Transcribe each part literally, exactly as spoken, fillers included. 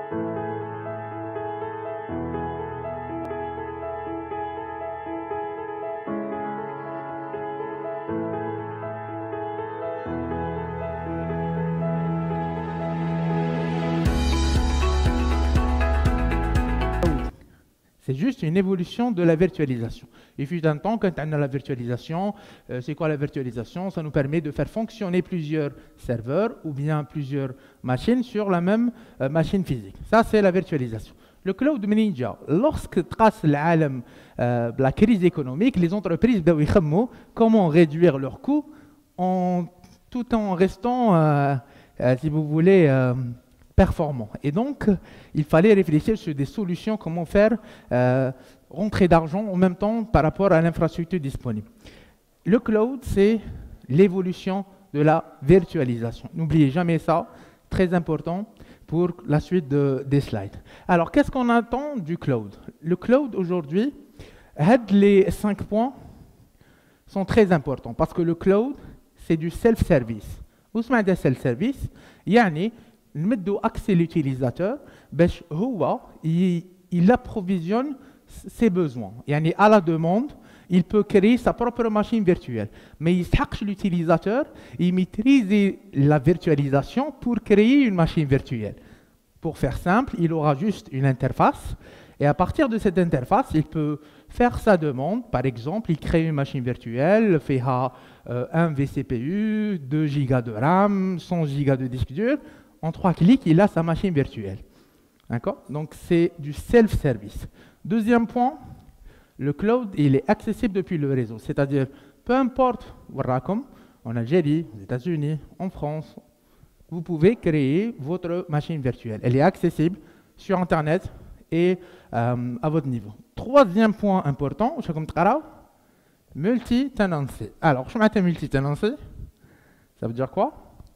C'est juste une évolution de la virtualisation. Il fut un temps, quand on a la virtualisation, euh, c'est quoi la virtualisation? Ça nous permet de faire fonctionner plusieurs serveurs ou bien plusieurs machines sur la même euh, machine physique. Ça, c'est la virtualisation. Le cloud Ninja, lorsque trace l'âlam, euh, la crise économique, les entreprises doivent savoir comment réduire leurs coûts en, tout en restant, euh, euh, si vous voulez, euh, performant. Et donc, il fallait réfléchir sur des solutions, comment faire euh, rentrer d'argent en même temps par rapport à l'infrastructure disponible. Le cloud, c'est l'évolution de la virtualisation. N'oubliez jamais ça, très important pour la suite de, des slides. Alors, qu'est-ce qu'on attend du cloud? Le cloud, aujourd'hui, les cinq points sont très importants parce que le cloud, c'est du self-service. Vous savez de self-service, yani, نمدوا accès l'utilisateur باش هو il approvisionne ses besoins. يعني à la demande, il peut créer sa propre machine virtuelle. Mais il يستحقش l'utilisateur, il maîtrise la virtualisation pour créer une machine virtuelle. Pour faire simple, il aura juste une interface et à partir de cette interface, il peut faire sa demande. Par exemple, il crée une machine virtuelle, fait euh, un V C P U, deux gigas de RAM, cent gigas de disque dur. En trois clics, il a sa machine virtuelle. D'accord? Donc, c'est du self-service. Deuxième point, le cloud, il est accessible depuis le réseau. C'est-à-dire, peu importe, en Algérie, aux États-Unis, en France, vous pouvez créer votre machine virtuelle. Elle est accessible sur Internet et euh, à votre niveau. Troisième point important, multi-tenancy. Alors, je m'attends multi-tenancy. Ça veut dire quoi?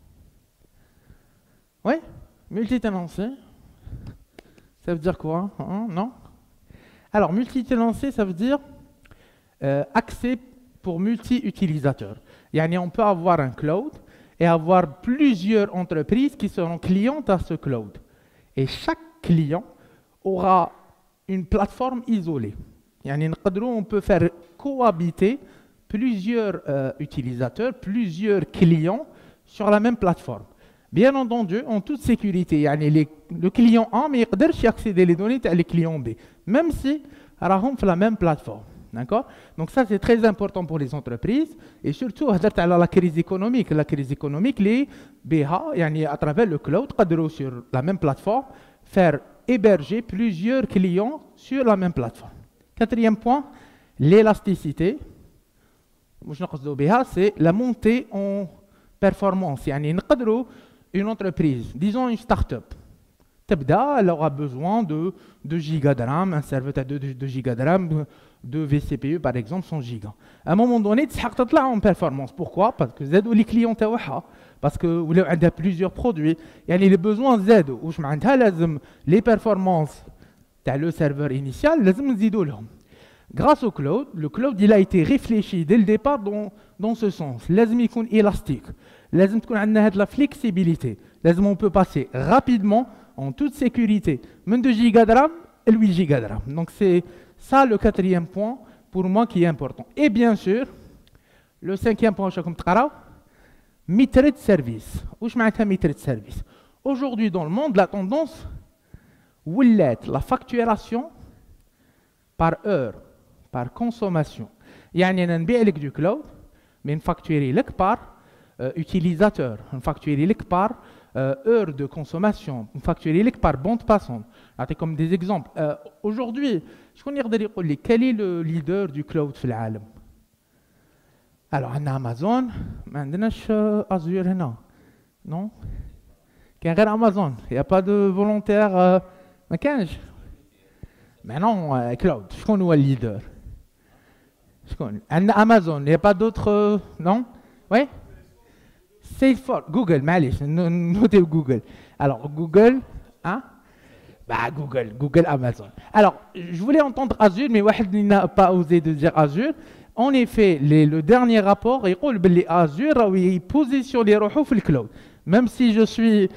Oui, multi-tenancy, ça veut dire quoi? Hein? Non? Alors, multi-tenancy, ça veut dire euh, accès pour multi-utilisateurs. Yani, on peut avoir un cloud et avoir plusieurs entreprises qui seront clientes à ce cloud. Et chaque client aura une plateforme isolée. Yani, on peut faire cohabiter plusieurs euh, utilisateurs, plusieurs clients sur la même plateforme. Bien entendu, en toute sécurité, yani les, le client A ne peut pas accéder les données à les clients B, même si ils sur la même plateforme. D'accord? Donc ça, c'est très important pour les entreprises et surtout à la crise économique. La crise économique, les B H, yani à travers le cloud, peuvent sur la même plateforme faire héberger plusieurs clients sur la même plateforme. Quatrième point, l'élasticité. C'est la montée en performance. Yani, une entreprise, disons une start-up, elle aura besoin de deux gigas de RAM, un serveur à deux gigas de RAM, deux V C P U par exemple, cent gigas. À un moment donné, tu as en performance. Pourquoi? Parce que Z ou les clients, parce que vous avez plusieurs produits. Et les besoins Z, où je m'entends, les performances de le serveur initial, les grâce au cloud, le cloud il a été réfléchi dès le départ dans, dans ce sens. Lazim يكون élastique. Lazim تكون عندنا la flexibilité. Lazim on peut passer rapidement, en toute sécurité, même deux gigas de RAM et huit gigas de RAM. Donc c'est ça le quatrième point pour moi qui est important. Et bien sûr, le cinquième point, comme تقراو, maîtrise de service. Où je m'attends maîtrise de service. Aujourd'hui dans le monde, la tendance, la facturation par heure, par consommation. يعني أنا نبيع لك du cloud, mais نفacturer لك par euh, utilisateur, نفacturer لك par euh, heure de consommation, نفacturer لك par bande passante. نعطي comme des exemples. Euh, Aujourd'hui, شكون يقدر يقول لي quel est le leader du cloud في العالم? Alors عندنا Amazon, ما عندناش Azure هنا. Non? كاين غير Amazon. Il n'y a pas de volontaire. Euh, ما كانش. Mais non, euh, cloud. شكون هو le leader? Amazon, il n'y a pas d'autres, euh, non? Oui? Salesforce, Google, معليش, notez Google. Alors, Google, hein? Bah, Google, Google, Amazon. Alors, je voulais entendre Azure, mais واحد n'a pas osé de dire Azure. En effet, les, le dernier rapport, il dit que Azure est positionné dans le cloud. Même si je suis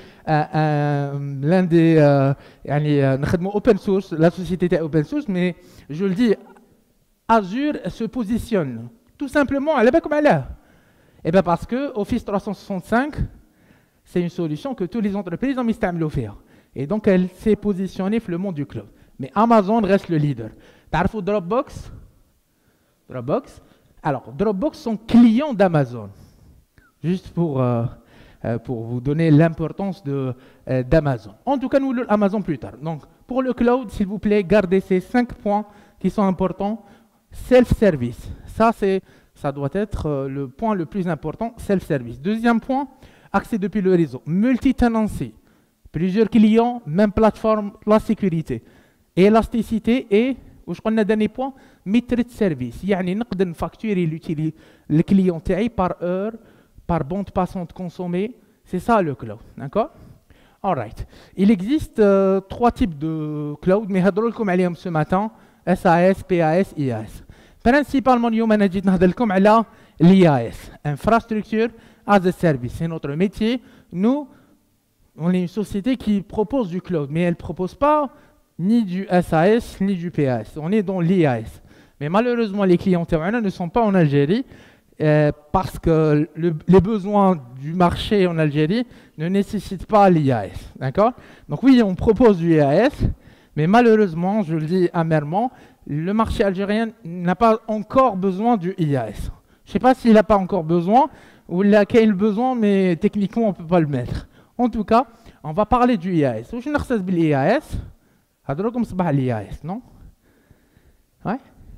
l'un des euh, open source, la société est open source, mais je le dis, Azure se positionne tout simplement à la comme elle est. Et bien parce que Office trois cent soixante-cinq, c'est une solution que toutes les entreprises ont mis à faire. Et donc elle s'est positionnée sur le monde du cloud. Mais Amazon reste le leader. T'as Dropbox Dropbox Alors, Dropbox sont clients d'Amazon. Juste pour, euh, euh, pour vous donner l'importance de, euh, d'Amazon. En tout cas, nous, Amazon plus tard. Donc, pour le cloud, s'il vous plaît, gardez ces cinq points qui sont importants. Self-service. Ça, c'est, ça doit être euh, le point le plus important, self-service. Deuxième point, accès depuis le réseau. Multi-tenancy. Plusieurs clients, même plateforme, la sécurité. Élasticité et, où je connais le dernier point, maîtrise de service. يعني نقدر نفacturer le client تاعي par heure, par bande passante consommée. C'est ça le cloud, d'accord? All right. Il existe euh, trois types de cloud, mais هضروا لكم عليهم ce matin. S A S, P A S, I A S. Principalement, اليوم أنا جيت نهضر لكم على l'I A S, Infrastructure as a Service. C'est notre métier. Nous, on est une société qui propose du cloud, mais elle ne propose pas ni du S A S, ni du P A S. On est dans l'I A S. Mais malheureusement, les clients ne sont pas en Algérie euh, parce que le, les besoins du marché en Algérie ne nécessitent pas l'I A S. D'accord? Donc oui, on propose du I A S, mais malheureusement, je le dis amèrement, le marché algérien n'a pas encore besoin du I A S. Je ne sais pas s'il n'a pas encore besoin ou il a quel besoin, mais techniquement, on ne peut pas le mettre. En tout cas, on va parler du I A S. Où je n'ai l'I A S? هضركم صباح l'I A S, non? Ouais.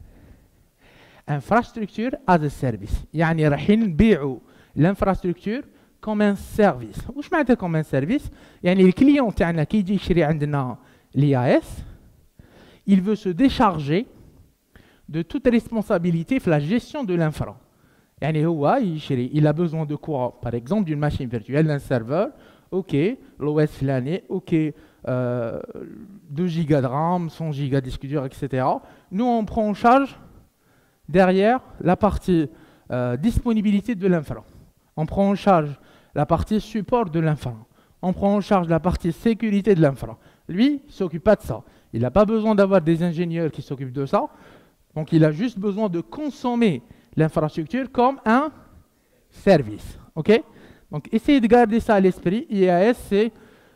Infrastructure as a service. يعني رايحين نبيعوا l'infrastructure comme un service. واش معناتها comme un service؟ يعني الكليون تاعنا كي يجي يشري عندنا l'I A S, il veut se décharger de toute responsabilité pour la gestion de l'infra. يعني هو يشري, il a besoin de quoi? Par exemple d'une machine virtuelle, d'un serveur. OK, l'O S flâné, OK, euh, deux gigas de RAM, cent gigas de disque dur, et cetera. Nous, on prend en charge derrière la partie euh, disponibilité de l'infra. On prend en charge la partie support de l'infra. On prend en charge la partie sécurité de l'infra. Lui, il ne s'occupe pas de ça. Il n'a pas besoin d'avoir des ingénieurs qui s'occupent de ça. Donc, il a juste besoin de consommer l'infrastructure comme un service. OK? Donc, essayez de garder ça à l'esprit. I A S, c'est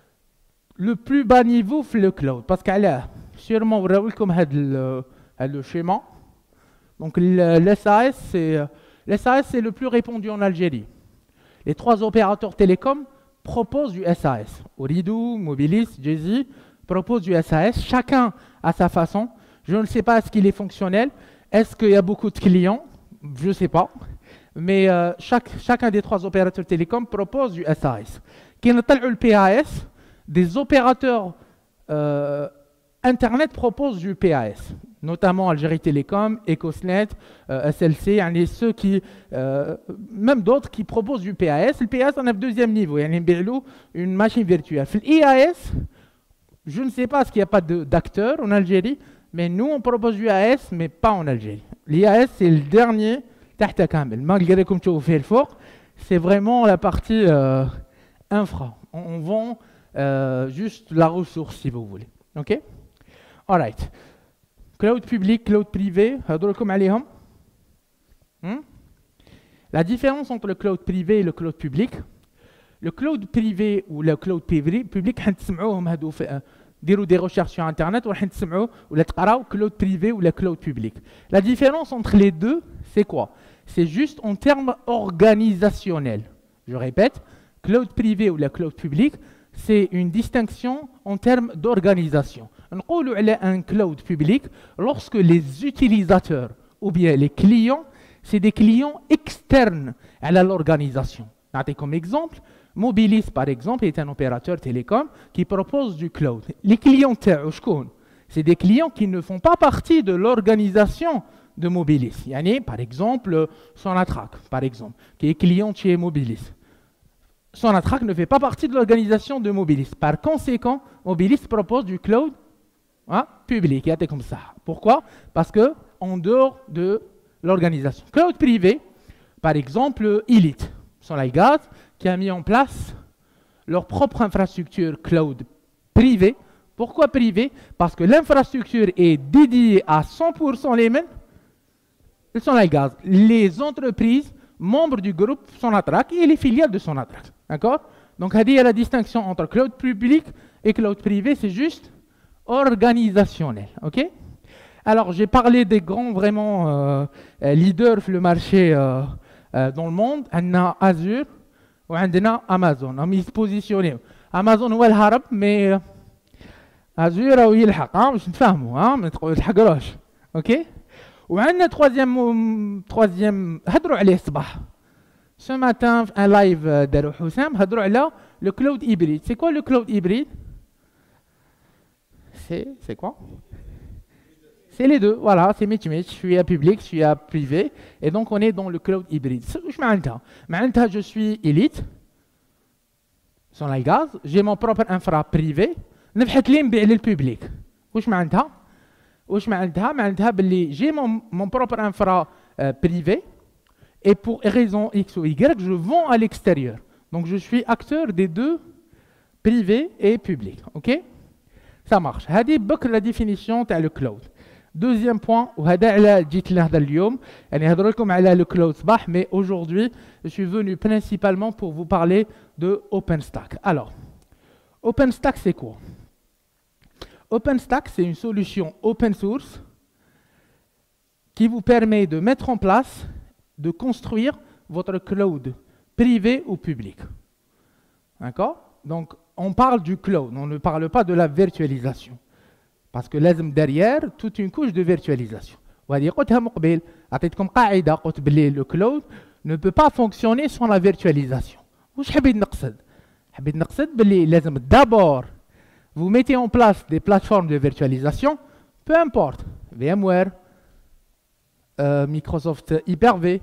le plus bas niveau pour le cloud. Parce que là, sûrement, vous avez comme le, le schéma. Donc, l'S A S, c'est le plus répandu en Algérie. Les trois opérateurs télécoms proposent du S A S. Ooredoo, Mobilis, Jay-Z proposent du S A S. Chacun à sa façon. Je ne sais pas est-ce qu'il est fonctionnel. Est-ce qu'il y a beaucoup de clients? Je ne sais pas. Mais euh, chaque, chacun des trois opérateurs télécoms propose du S A S. Qui n'a le P A S, des opérateurs euh, Internet proposent du P A S, notamment Algérie Télécom, Ecosnet, euh, S L C, yani ceux qui, euh, même d'autres qui proposent du P A S. Le P A S, on a le deuxième niveau, yani une machine virtuelle. l'I A S, je ne sais pas ce qu'il n'y a pas d'acteurs en Algérie, mais nous, on propose du I A S, mais pas en Algérie. L'I A S, c'est le dernier. Malgré comme tu fais le fort, c'est vraiment la partie euh, infra. On, on vend euh, juste la ressource si vous voulez. OK? All right. Cloud public, cloud privé, hmm? La différence entre le cloud privé et le cloud public. Le cloud privé ou le cloud public, dirou des recherches sur internet ou la cloud privé ou le cloud public. La différence entre les deux, c'est quoi? C'est juste en termes organisationnels. Je répète, cloud privé ou le cloud public, c'est une distinction en termes d'organisation. On dit un cloud public lorsque les utilisateurs ou bien les clients, c'est des clients externes à l'organisation. Comme exemple, Mobilis, par exemple, est un opérateur télécom qui propose du cloud. Les clients, c'est des clients qui ne font pas partie de l'organisation de Mobilis. Yani, par exemple, Sonatrach, par exemple, qui est client chez Mobilis. Sonatrach ne fait pas partie de l'organisation de Mobilis. Par conséquent, Mobilis propose du cloud hein, public. Comme ça. Pourquoi? Parce que en dehors de l'organisation. Cloud privé, par exemple, Elite, Sonaigaz, qui a mis en place leur propre infrastructure cloud privée. Pourquoi privée? Parce que l'infrastructure est dédiée à cent pour cent les mêmes. Ils sont les gaz. Les entreprises membres du groupe Sonatrach et les filiales de Sonatrach. D'accord? Donc, il y a la distinction entre cloud public et cloud privé, c'est juste organisationnel. Ok? Alors, j'ai parlé des grands vraiment euh, leaders sur le marché euh, euh, dans le monde. On a Azure ou on a Amazon. On a se positionner. Amazon هو الهرب mais Azure هو يلحق. ها باش نتفاهموا ها ما تلحقروش. اوكي؟ وعندنا troisième troisième هضروا عليه الصباح. Ce matin, un live داروا حسام هضروا على le cloud hybride. C'est quoi le cloud hybride? C'est c'est quoi? C'est les deux, voilà, c'est Mitch-Mitch, je suis à public, je suis à privé, et donc on est dans le cloud hybride. Je suis élite, sans la gaz, j'ai mon propre infra privé, نبحث لي نبيع للpublic. واش معناتها؟ واش معناتها؟ معناتها باللي j'ai mon, mon propre infra euh, privé, et pour raison X ou Y, je vends à l'extérieur. Donc je suis acteur des deux, privé et public, ok? Ça marche. هذه بك la définition تاع le cloud. Deuxième point, وهذا على جيت لهذا اليوم يعني هضر لكم على le cloud صباح, mais aujourd'hui je suis venu principalement pour vous parler de OpenStack. Alors, OpenStack c'est quoi? OpenStack c'est une solution open source qui vous permet de mettre en place, de construire votre cloud privé ou public. D'accord? Donc on parle du cloud, on ne parle pas de la virtualisation. Parce que لازم derrière toute une couche de virtualisation. وهذه قلتها مقبل عطيتكم قاعده قلت باللي le cloud ne peut pas fonctionner sans la virtualisation. واش حبيت نقصد؟ حبيت نقصد باللي لازم d'abord vous mettez en place des plateformes de virtualisation, peu importe, VMware, euh, Microsoft Hyper-V,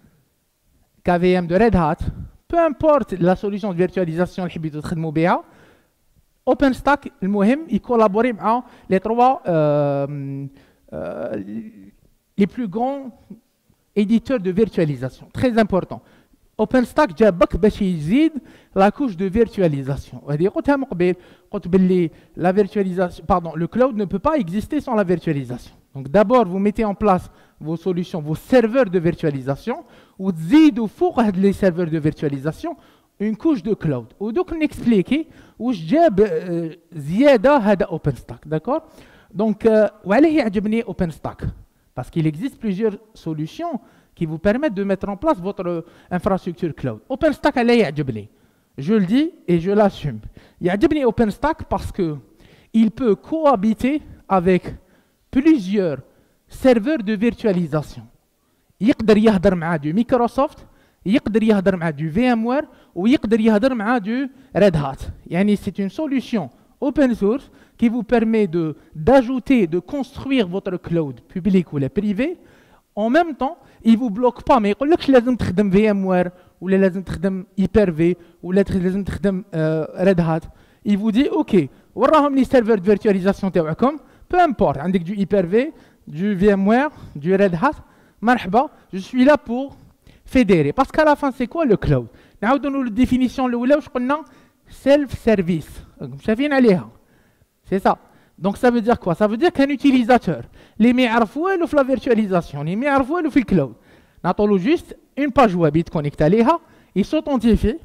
K V M de Red Hat, peu importe la solution de virtualisation اللي حبيتوا تخدموا بها. OpenStack, المهم, il collabore avec les trois euh, euh, les plus grands éditeurs de virtualisation. Très important. OpenStack جابك باش يزيد la couche de virtualisation. وهذه قلتها من قبل قلت باللي la virtualisation, pardon, le cloud ne peut pas exister sans la virtualisation. Donc d'abord vous mettez en place vos solutions, vos serveurs de virtualisation, وتزيدوا فوق هاد les serveurs de virtualisation une couche de cloud. ودوك نexpliquer واش جاب زياده هذا OpenStack, d'accord? Donc وعليه يعجبني OpenStack parce qu'il existe plusieurs solutions qui vous permettent de mettre en place votre infrastructure cloud. OpenStack عليه يعجبني. Je le dis et je l'assume. يعجبني OpenStack parce que il peut cohabiter avec plusieurs serveurs de virtualisation. يقدر يهضر مع du Microsoft, يقدر يهضر مع du VMware ويقدر يهضر مع du Red Hat. يعني c'est une solution open source qui vous permet de d'ajouter, de construire votre cloud public ou privé. En même temps, il vous bloque pas, mais يقول لكش لازم تخدم VMware ولا لازم تخدم Hyper-V ولا لازم تخدم uh, Red Hat. Il vous dit OK, وراهم لي serveurs de virtualisation تاعكم, peu importe, عندك du Hyper-V, du VMware, du Red Hat, مرحبا, je suis là pour fédérer. Parce qu'à la fin, c'est quoi le cloud? نعاودوا la définition الاولى واش قلنا self-service. شايفين عليها. C'est ça. Donc ça veut dire quoi? Ça veut dire qu'un utilisateur, les ما يعرف والو في la virtualisation, les ما يعرف والو في الcloud. نعطولو juste une page web يتكونيكت عليها, il s'authentifie.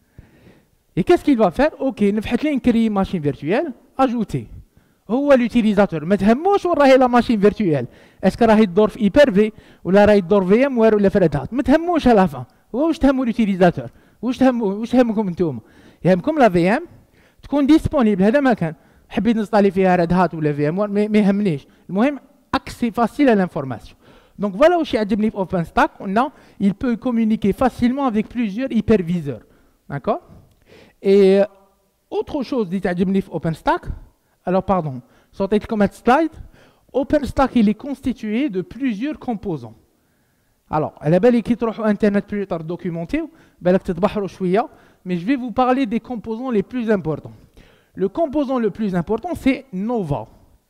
Et qu'est-ce qu'il va faire? OK, نبحث لي نكري machine virtuelle, ajouter. هو اليوتيليزاتور ما تهموش وين راهي لا ماشين فيرتويال، اسكو راهي تدور في ايبر في ولا راهي تدور في ام وير ولا في ريد هات، ما تهموش على فان. هو واش تهمو اليوتيليزاتور؟ واش تهمو واش تهمكم انتوما؟ يهمكم لا في ام تكون ديسپونيبل. هذا ما كان حبيت نصطالي فيها ريد هات ولا في ام وير ما يهمنيش، المهم اكسي فاسيل على لانفورماسيون. دونك فوالا واش يعجبني في اوبن ستاك، قلنا il peut communiquer facilement avec plusieurs hyperviseurs. D'accord? Et autre chose اللي تعجبني في اوبن ستاك، alors pardon, sortez comme un slide. OpenStack il est constitué de plusieurs composants. Alors, على بالي كي تروحوا انترنت بلوتر دوكيومونتيو بالك تتبحروا شويه, mais je vais vous parler des composants les plus importants. Le composant le plus important c'est Nova.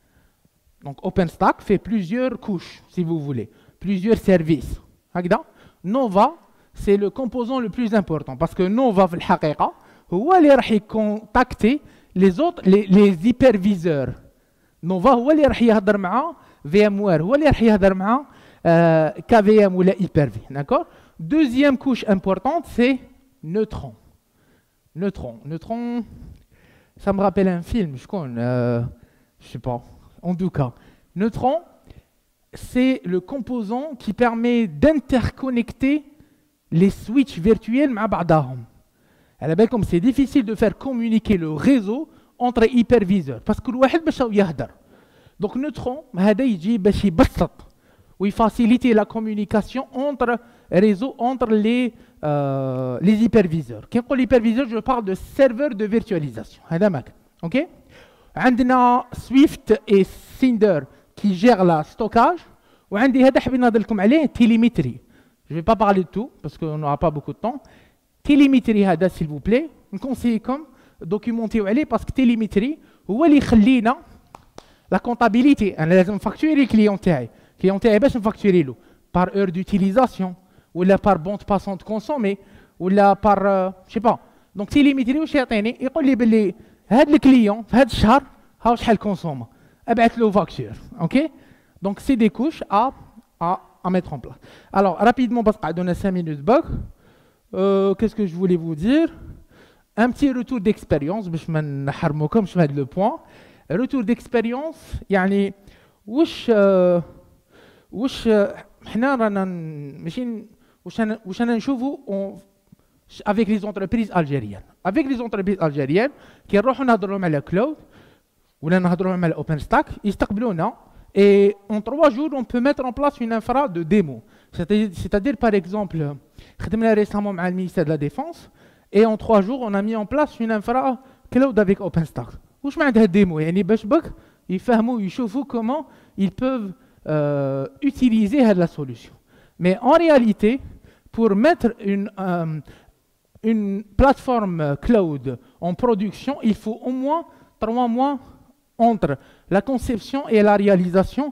Donc OpenStack fait plusieurs couches si vous voulez, plusieurs services. هكذا Nova c'est le composant le plus important parce que Nova في الحقيقه هو اللي راح يكونتاكتي les autres les, les hyperviseurs. نوفا هو اللي راح يهضر مع في ام وير، هو اللي راح يهضر مع كي في ام ولا Hyper-V. D'accord. Deuxième couche importante, c'est Neutron. Neutron. Neutron, ça me rappelle un film, je connais, euh, je sais pas. En tout cas, Neutron, c'est le composant qui permet d'interconnecter les switches virtuels مع بعضهم. على بالكم c'est difficile de faire communiquer le réseau entre hyperviseurs parce que الواحد باش يهدر. Donc Neutron هذا يجي باش يبسط ويفاسيليتي la communication entre réseaux entre les euh, les hyperviseurs. كي نقول hyperviseur je parle de serveur de virtualisation. هذا ماك. OK. عندنا Swift et Cinder qui gèrent la stockage. وعندي هذا حبيت نهضر لكم عليه télémétrie. Je ne vais pas parler de tout parce qu'on n'aura pas beaucoup de temps. Télémétrie هذا s'il vous plaît. نكونسيكم دوكيومونتيو عليه parce que télémétrie هو اللي يخلينا la comptabilité. انا لازم نفاكتوري الكليون تاعي. الكليون تاعي باش نفاكتوري له par heure d'utilisation ولا par bande passante consommée ولا par je sais pas. Donc télémétrie واش يعطيني؟ يقول لي باللي هذا الكليون في هذا الشهر ها شحال كونسوم. ابعث له فاكتور. OK. Donc c'est des couches à à à mettre en place. Alors rapidement parce qu'on a cinq minutes bug. Euh, qu'est-ce que je voulais vous dire? Un petit retour d'expérience باش ما نحرموكمش في هذا le point. Retour d'expérience يعني واش واش حنا رانا ماشي واش انا واش انا نشوفوا avec les entreprises algériennes. Avec les entreprises algériennes كي نروحوا نهضروا على كلاود ولا نهضروا على OpenStack يستقبلونا. Et en trois jours, on peut mettre en place une infra de démo. C'est-à-dire, par exemple, خدمنا récemment مع le ministère de la Défense, et en trois jours, on a mis en place une infra cloud avec OpenStack. واش معناتها الديمو؟ يعني باش بك يفهموا يشوفوا comment ils peuvent euh, utiliser la solution. Mais en réalité, pour mettre une euh, une plateforme cloud en production, il faut au moins trois mois entre la conception et la réalisation.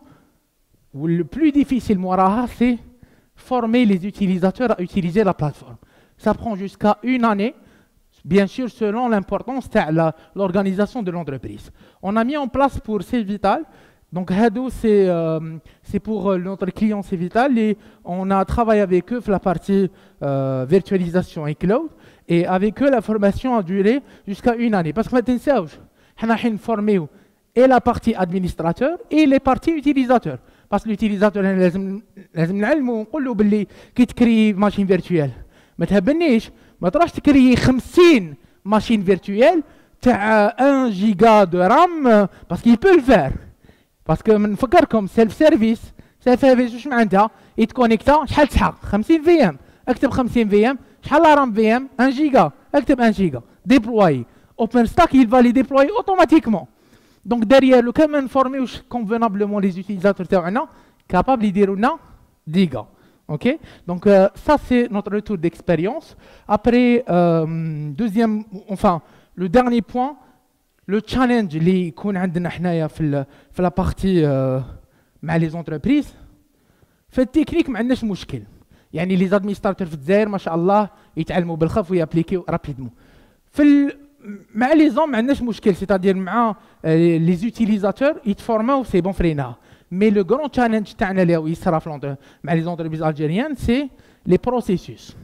Le plus difficile, c'est former les utilisateurs à utiliser la plateforme. Ça prend jusqu'à une année, bien sûr selon l'importance de l'organisation de l'entreprise. On a mis en place pour Cvital, donc Hado c'est euh, pour notre client Cvital, et on a travaillé avec eux sur la partie euh, virtualisation et cloud, et avec eux la formation a duré jusqu'à une année. Parce que maintenant, on a formé et la partie administrateur et les parties utilisateurs. Parce que l'utilisateur لازم لازم نعلمو ونقولوا باللي كي تكري ماشين فيرتوال ما تهبنيش ما تروحش تكري خمسين ماشين فيرتوال تاع واحد جيجا دو رام parce qu'il peut le faire. parce que نفكركم سيلف سيرفيس سيلف سيرفيس واش معناتها يتكونيكتا شحال تسحق خمسين في ام اكتب خمسين في ام شحال لا رام في ام واحد جيجا اكتب واحد جيجا ديبلوي OpenStack il va les déployer automatiquement. Donc derrière le quand même former convenablement les utilisateurs capables de dire diga. OK. Donc euh, ça c'est notre retour d'expérience. Après euh, deuxième enfin le dernier point, le challenge اللي يكون عندنا حنايا في في la partie euh, مع les entreprises. في التكنيك ما عندناش مشكل. يعني les administrateurs في الجزائر ما شاء الله يتعلموا بالخف ويابليكيو رابيدمون. في مع لي زون ما عندناش مشكل c'est-à-dire مع لي زوتيليزاتور يتفورماو سي بون فرينا. مي لو غران تشالنج تاعنا اللي هو يصرا في مع لي زونتربريز الجيريان سي لي بروسيسوس.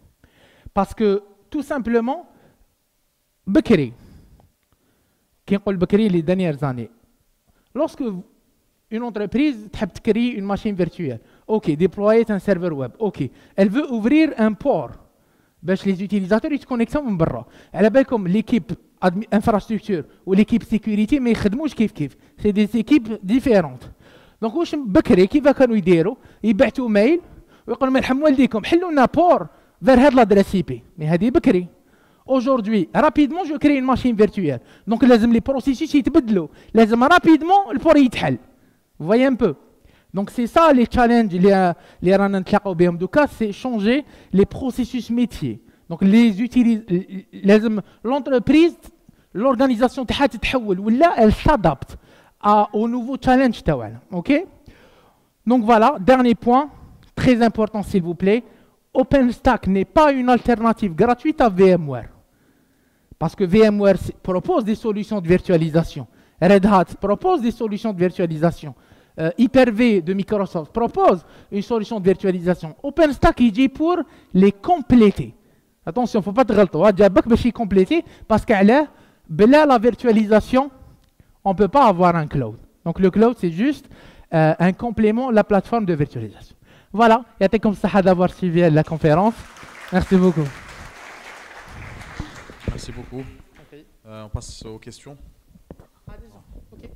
باسكو تو سامبلومون بكري كي نقول بكري لي دانيير زاني لوسك une entreprise تحب تكري une machine virtuelle. OK, déployer un serveur web. OK, elle veut ouvrir un port. باش les utilisateurs يتكونيكتاو من برا. على بالكم ليكيب انفراستركتور وليكيب سيكوريتي ما يخدموش كيف كيف. سي دي زيكيب ديفيرونت. دونك واش بكري كيف كانوا يديروا؟ يبعثوا ميل ويقولوا مرحم والديكم حلوا لنا بور فير هاد لادريس اي بي. مي هذه بكري. Aujourd'hui, rapidement, je crée une machine virtuelle. Donc لازم les processus يتبدلوا. لازم rapidement البور يتحل. Vous voyez un peu. Donc c'est ça les challenges les رانا نتلاقاو بهم دوكا, c'est changer les processus métiers. Donc les utilise لازم l'entreprise l'organisation تاعها تتحول ولا elle s'adapte au nouveau challenge تاعنا. OK. Donc voilà, dernier point très important s'il vous plaît. OpenStack n'est pas une alternative gratuite à VMware. Parce que VMware propose des solutions de virtualisation. Red Hat propose des solutions de virtualisation. Euh, Hyper-V de Microsoft propose une solution de virtualisation. OpenStack, il dit pour les compléter. Attention, il ne faut pas te gâter. Diabak va compléter parce qu'elle a la virtualisation, on ne peut pas avoir un cloud. Donc le cloud, c'est juste euh, un complément de la plateforme de virtualisation. Voilà, il y a comme ça d'avoir suivi la conférence. Merci beaucoup. Merci beaucoup. Okay. Euh, on passe aux questions. Ah, okay.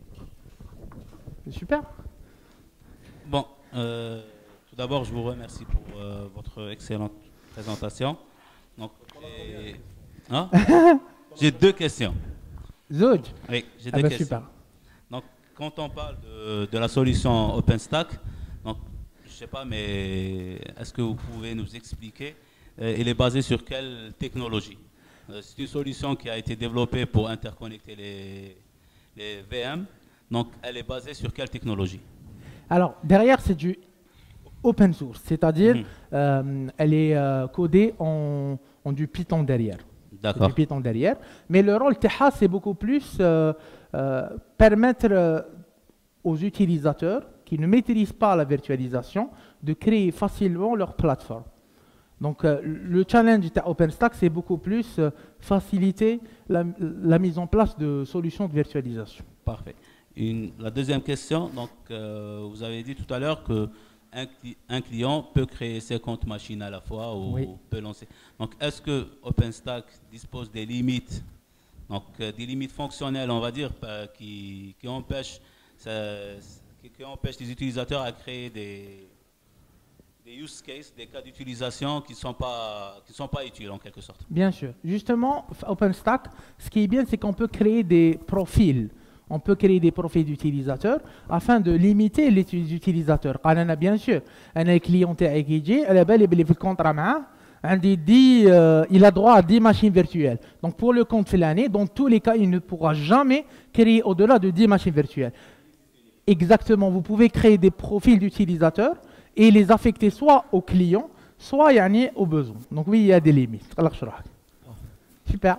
Super. Bon, euh, tout d'abord, je vous remercie pour euh, votre excellente présentation. Donc, et... hein? J'ai deux questions. Zoj. Oui, j'ai ah deux bah questions. Super. Donc, quand on parle de, de la solution OpenStack, donc, je ne sais pas, mais est-ce que vous pouvez nous expliquer, euh, elle est basée sur quelle technologie? euh, C'est une solution qui a été développée pour interconnecter les, les V M. Donc, elle est basée sur quelle technologie? Alors, derrière, c'est du open source, c'est-à-dire mmh. euh, elle est euh, codée en, en du Python derrière. D'accord. Du Python derrière. Mais le rôle T H A, c'est beaucoup plus euh, euh, permettre euh, aux utilisateurs qui ne maîtrisent pas la virtualisation de créer facilement leur plateforme. Donc, euh, le challenge de OpenStack, c'est beaucoup plus euh, faciliter la, la mise en place de solutions de virtualisation. Parfait. Une, la deuxième question, donc, euh, vous avez dit tout à l'heure qu'un cli un client peut créer cinquante machines à la fois ou oui. peut lancer. Donc, est-ce que OpenStack dispose des limites, donc euh, des limites fonctionnelles, on va dire, euh, qui, qui, empêchent, ça, qui, qui empêchent les utilisateurs à créer des, des use cases, des cas d'utilisation qui ne sont pas, qui sont pas utiles en quelque sorte? Bien sûr. Justement, OpenStack, ce qui est bien, c'est qu'on peut créer des profils. On peut créer des profils d'utilisateurs afin de limiter les utilisateurs. Bien sûr, un client qui dit, le contrat, dit, euh, il a droit à dix machines virtuelles. Donc pour le compte de l'année, dans tous les cas, il ne pourra jamais créer au-delà de dix machines virtuelles. Exactement, vous pouvez créer des profils d'utilisateurs et les affecter soit aux clients, soit aux besoins. Donc oui, il y a des limites. Super.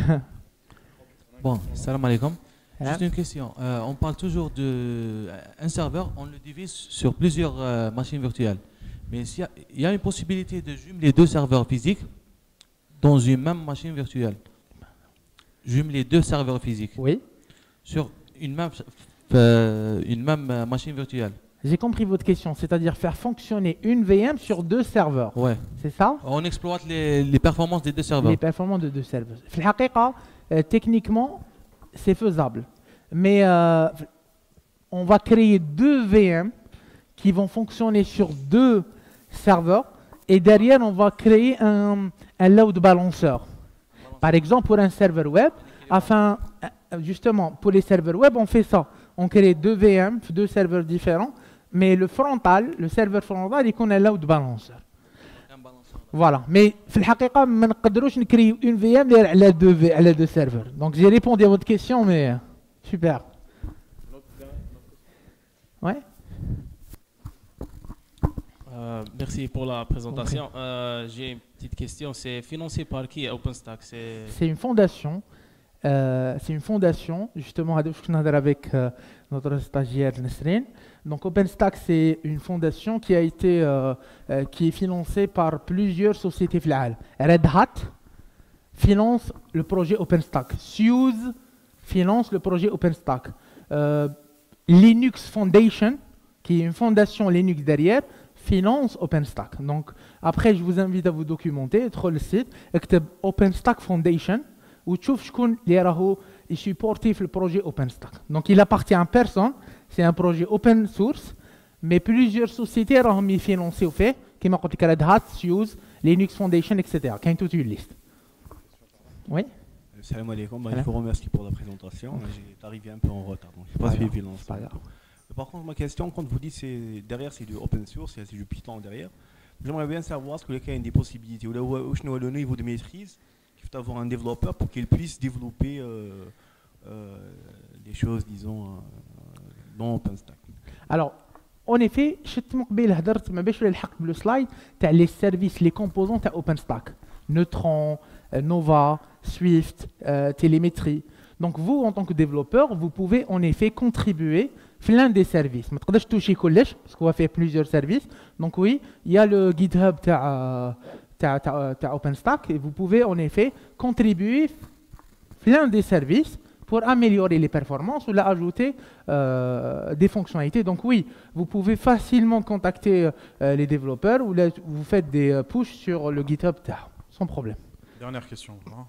Bon, salam alaikum. Juste une question. Euh, on parle toujours d'un euh, serveur, on le divise sur plusieurs euh, machines virtuelles. Mais il y, y a une possibilité de jumeler deux serveurs physiques dans une même machine virtuelle. Jumeler deux serveurs physiques. Oui. Sur une même, euh, une même euh, machine virtuelle. J'ai compris votre question, c'est-à-dire faire fonctionner une V M sur deux serveurs. Ouais. C'est ça? On exploite les, les performances des deux serveurs. Les performances de deux serveurs. Euh, techniquement, c'est faisable. Mais euh, on va créer deux V M qui vont fonctionner sur deux serveurs et derrière on va créer un, un load balancer. Par exemple pour un serveur web, afin, justement pour les serveurs web on fait ça. On crée deux V M, deux serveurs différents, mais le frontal, le serveur frontal il connaît un load balancer. Voilà, mais في الحقيقة ما نقدروش نكريو une V M على deux على deux serveurs. Donc j'ai répondu à votre question, mais super. Ouais. Euh, merci pour la présentation. Okay. Euh, j'ai une petite question. C'est financé par qui OpenStack? C'est une fondation. Euh, c'est une fondation, justement, avec euh, notre stagiaire Nesrine. Donc OpenStack, c'est une fondation qui a été, euh, euh, qui est financée par plusieurs sociétés flaal. Red Hat finance le projet OpenStack. Suze finance le projet OpenStack. Euh, Linux Foundation, qui est une fondation Linux derrière, finance OpenStack. Donc après, je vous invite à vous documenter, sur le site, OpenStack Foundation, où tu vois qui est supportif le projet OpenStack. Donc il appartient à personne, c'est un projet open source, mais plusieurs sociétés ont financé au fait, comme Red Hat, Suze, Linux Foundation, et cetera. Qui ont toute une liste. Oui. Salam alaikum, bah, il faut remercier pour la présentation. J'ai arrivé un peu en retard, donc je n'ai pas suivi l'ensemble. Par contre, ma question, quand vous dites que derrière c'est du open source, c'est du Python derrière, j'aimerais bien savoir ce que les cas ont des possibilités, ou le niveau de maîtrise qu'il faut avoir un développeur pour qu'il puisse développer euh, euh, des choses, disons, euh, dans OpenStack. Alors, en effet, je les services, les composants de OpenStack, Neutron, Nova, Swift, euh, télémétrie. Donc vous, en tant que développeur, vous pouvez en effet contribuer à l'un des services. ما تقدرش toucher كلش parce qu'on va faire plusieurs services. Donc oui, il y a le GitHub تاع تاع تاع تاع OpenStack et vous pouvez en effet contribuer à l'un des services pour améliorer les performances ou la ajouter euh, des fonctionnalités. Donc oui, vous pouvez facilement contacter euh, les développeurs ou là, vous faites des euh, push sur le GitHub تاعهم sans problème. Dernière question. Hein.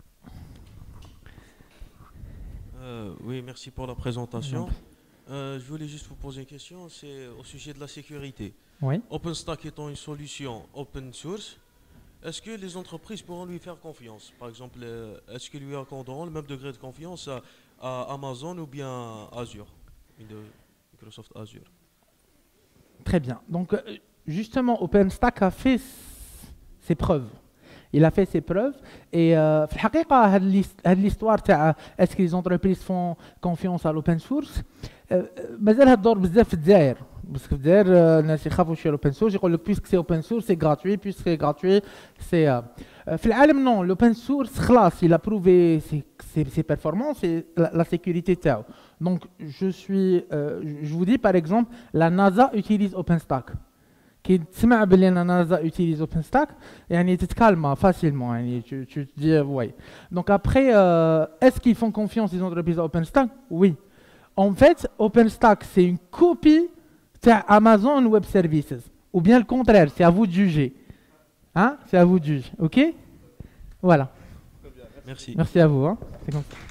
Euh, oui, merci pour la présentation. Euh, je voulais juste vous poser une question, c'est au sujet de la sécurité. Oui. OpenStack étant une solution open source, est-ce que les entreprises pourront lui faire confiance? Par exemple, euh, est-ce qu'ils lui accorderont le même degré de confiance à, à Amazon ou bien Azure, de Microsoft Azure? Très bien. Donc, euh, justement, OpenStack a fait ses preuves. Il a fait ses preuves et euh, في الحقيقة هاد l'histoire تاع est-ce que les entreprises font confiance à l'open source مازالها تدور بزاف في الجزائر بس في الجزائر الناس يخافوا شويه l'open source يقول لك puisque c'est open source c'est gratuit puisque c'est gratuit c'est في العالم non l'open source خلاص il a prouvé ses, ses, ses performances et la, la sécurité تاعو. Donc je suis euh, je vous dis par exemple la NASA utilise OpenStack. كي تسمع بلي انا نازا utilise OpenStack يعني تتكالما facilement يعني tu, tu te dis ouais. Donc après euh, est-ce qu'ils font confiance les entreprises à OpenStack? Oui. En fait, OpenStack c'est une copie de Amazon Web Services ou bien le contraire, c'est à vous de juger. Hein? C'est à vous de juger. OK? Voilà. Merci. Merci à vous hein. C'est comme ça.